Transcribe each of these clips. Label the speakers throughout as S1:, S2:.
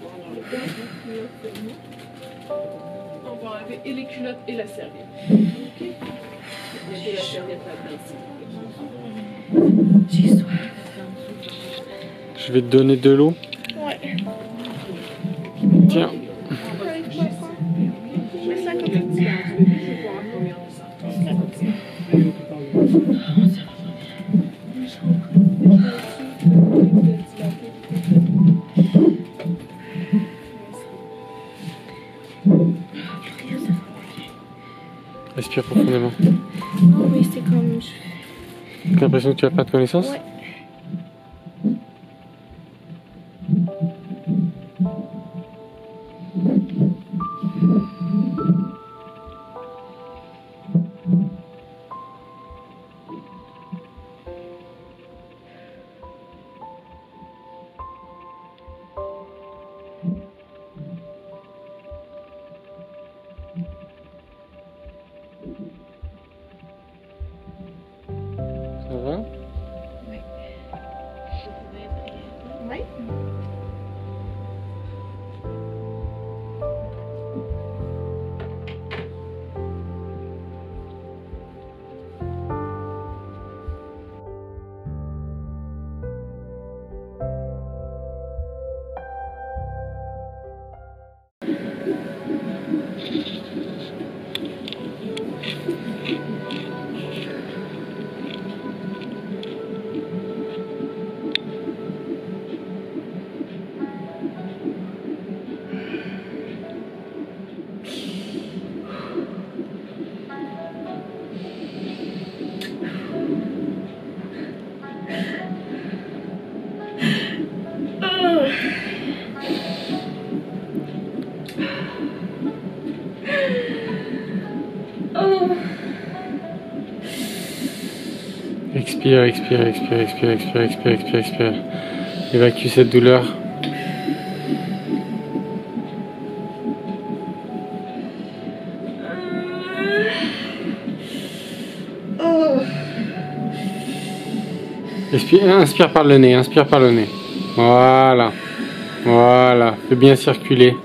S1: On va enlever et les culottes et la serviette. Ok. Mettez la serviette là-dedans ici.
S2: J'ai soif.
S3: Je vais te donner de l'eau.
S2: Ouais.
S3: Tiens.
S2: Mais ça comme
S1: Je vais voir combien de ça.
S3: Respire profondément.
S2: Non mais c'est comme...
S3: T'as l'impression que tu vas perdre connaissance?
S2: Ouais.
S3: Ça va?
S2: Oui. Oui.
S3: Expire, expire, expire, expire, expire, expire, expire, expire. Évacue cette douleur. Inspire par le nez, inspire par le nez. Voilà. Voilà. Fais bien circuler.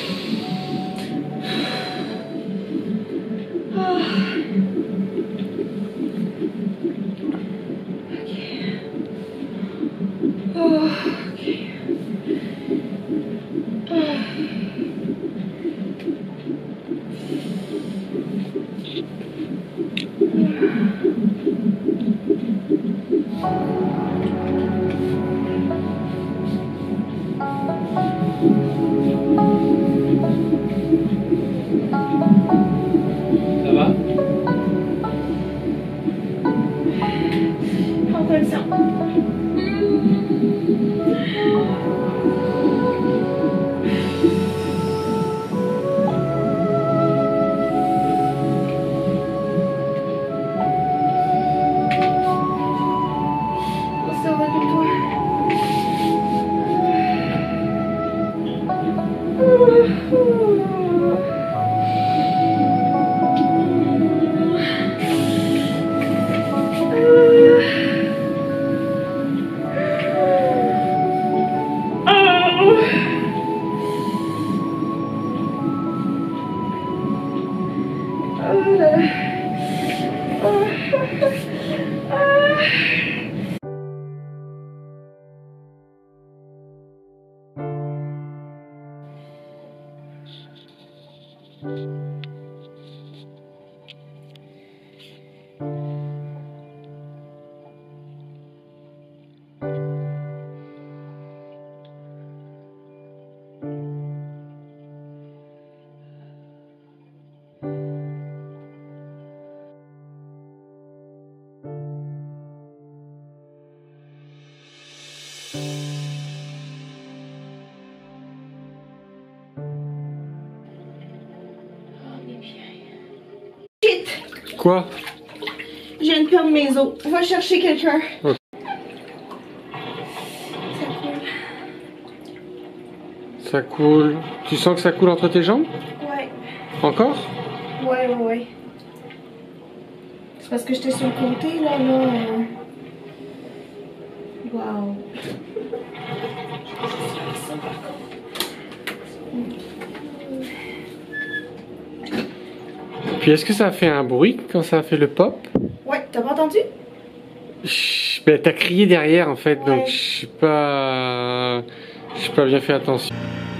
S3: Ça va?
S2: Encore ça. Ça va de toi.
S3: Quoi?
S2: Je viens de perdre mes os. Va chercher quelqu'un.
S3: Ok. Ça coule. Tu sens que ça coule entre tes jambes?
S2: Ouais.
S3: Encore?
S2: Ouais. C'est parce que j'étais sur le côté, là. Wow.
S3: Puis est-ce que ça a fait un bruit quand ça a fait le pop?
S2: Ouais, t'as pas entendu?
S3: Ben, t'as crié derrière en fait,
S2: Ouais.
S3: donc je sais pas. J'ai pas bien fait attention.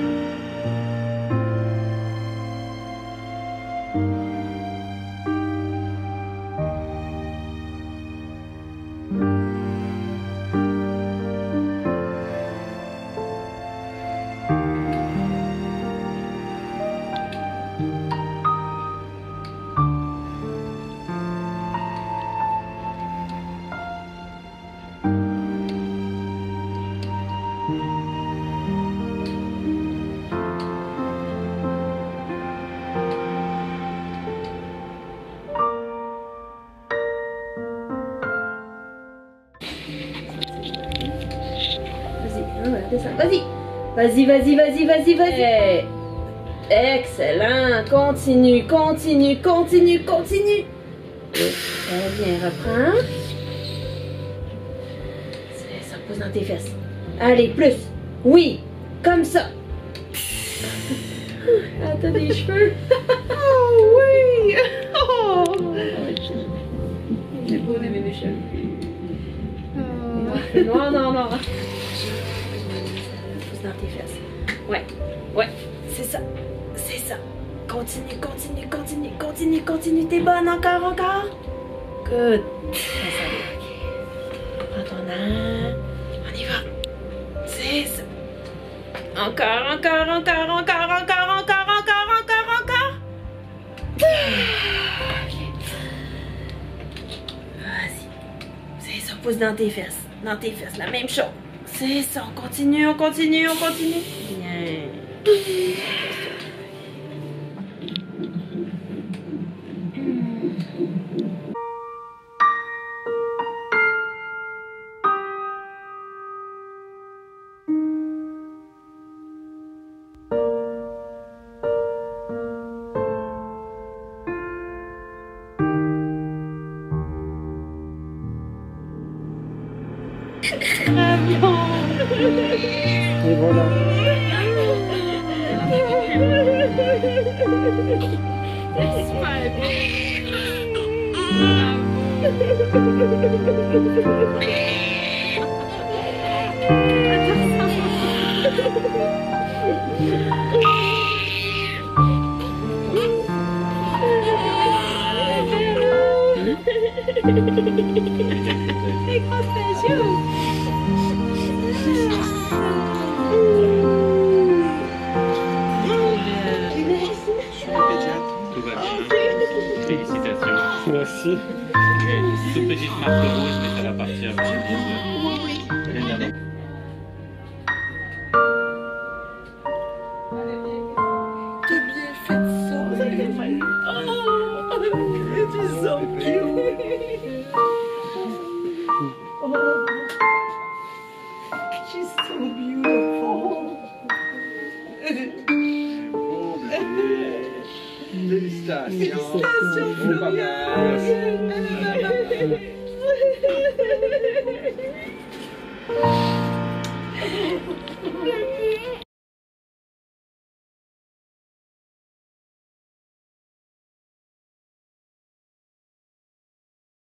S2: Vas-y. Vas-y, vas-y, vas-y, vas-y, vas-y. Hey. Excellent. Continue, continue, continue, continue. Très bien, reprends. Ça repose dans tes fesses. Allez, plus. Oui, comme ça. Ah, t'as des cheveux. Oh oui. Oh.
S1: C'est beau d'aimer des cheveux.
S2: Non, non, non. Pousse dans tes fesses. Ouais, ouais, c'est ça. C'est ça. Continue, continue, continue, continue, continue. T'es bonne, encore, encore. Good. Ça va, ok. Prends ton air. On y va. C'est ça. Encore, encore, encore, encore, encore, encore, encore, encore, encore. Ok. Vas-y. C'est ça, pousse dans tes fesses. Dans tes fesses, la même chose. C'est ça, on continue, on continue, on continue. Bien.
S3: Et voilà.
S4: Tout va bien. Félicitations.
S3: Merci.
S4: Une toute petite marque rouge, mais ça va partir bien bientôt.
S2: T'as bien fait ça. Oh, it's so cute. Oh, she's so beautiful.
S5: Félicitations.
S2: Félicitations,
S5: Bon
S2: Florian.